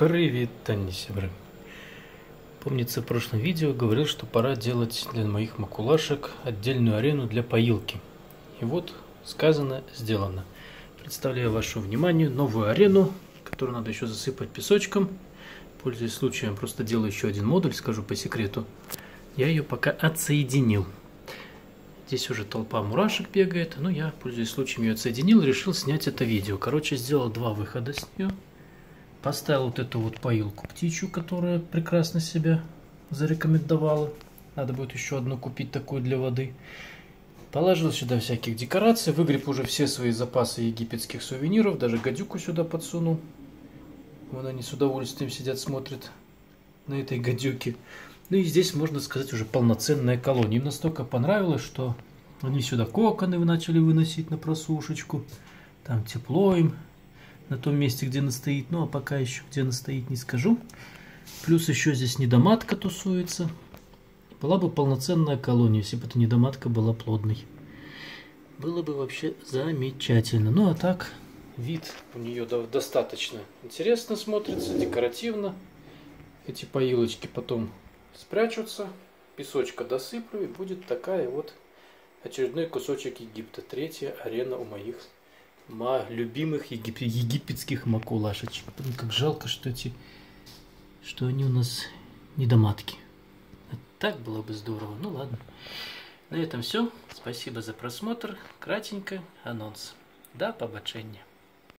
Привет, Таня Севры. Помнится, в прошлом видео говорил, что пора делать для моих макулашек отдельную арену для поилки. И вот сказано, сделано. Представляю вашему вниманию новую арену, которую надо еще засыпать песочком. Пользуясь случаем, просто делаю еще один модуль, скажу по секрету. Я ее пока отсоединил. Здесь уже толпа мурашек бегает, но я, пользуясь случаем, ее отсоединил и решил снять это видео. Короче, сделал два выхода с нее. Поставил вот эту вот поилку птичью, которая прекрасно себя зарекомендовала. Надо будет еще одну купить такую для воды. Положил сюда всяких декораций, выгреб уже все свои запасы египетских сувениров, даже гадюку сюда подсунул. Вон они с удовольствием сидят, смотрят на этой гадюке. Ну и здесь, можно сказать, уже полноценная колония. Им настолько понравилось, что они сюда коконы начали выносить на просушечку. Там тепло им на том месте, где она стоит. Ну а пока еще где она стоит, не скажу. Плюс еще здесь недоматка тусуется. Была бы полноценная колония, если бы эта недоматка была плодной. Было бы вообще замечательно. Ну а так, вид у нее достаточно интересно смотрится, декоративно. Эти поилочки потом спрячутся, песочка досыплю, и будет такая вот очередной кусочек Египта. Третья арена у моих любимых египетских макулашечек. Блин, как жалко, что они у нас недоматки. Так было бы здорово. Ну ладно. На этом все. Спасибо за просмотр. Кратенько анонс. До побачення.